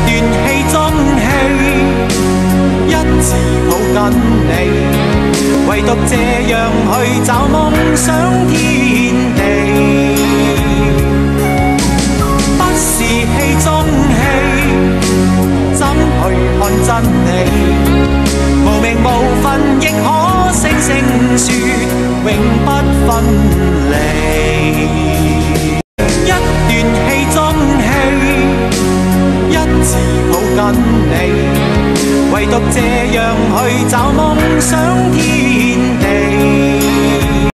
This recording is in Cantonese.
段戲中戲，一直抱緊你。 唯獨這樣去找夢想天地，不是戲中戲，怎去看真理？無名無份亦可聲聲說，永不分離。一段戲中戲，一直抱緊你。 唯獨這樣去找夢想天地。